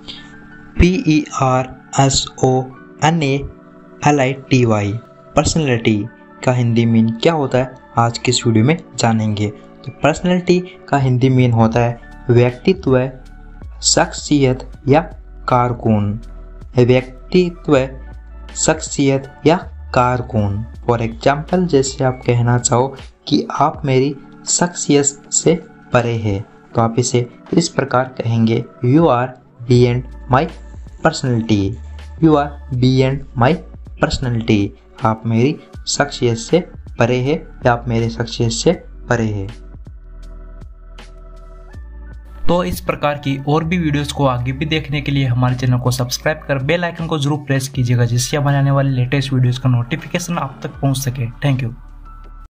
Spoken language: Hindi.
PERSONALITY पर्सनैलिटी का हिंदी मीन क्या होता है आज के इस वीडियो में जानेंगे। तो पर्सनैलिटी का हिंदी मीन होता है व्यक्तित्व, शख्सियत या कारकुन। व्यक्तित्व, शख्सियत या कारकुन। फॉर एग्जाम्पल, जैसे आप कहना चाहो कि आप मेरी शख्सियत से परे है, तो आप इसे इस प्रकार कहेंगे, you are beyond my personality. You are beyond my personality. आप मेरी शख्सियत से परे है या आप मेरे शख्सियत से परे है। तो इस प्रकार की और भी वीडियोस को आगे भी देखने के लिए हमारे चैनल को सब्सक्राइब कर बेल आइकन को जरूर प्रेस कीजिएगा, जिससे बनाने वाले लेटेस्ट वीडियोस का नोटिफिकेशन आप तक पहुंच सके। Thank you.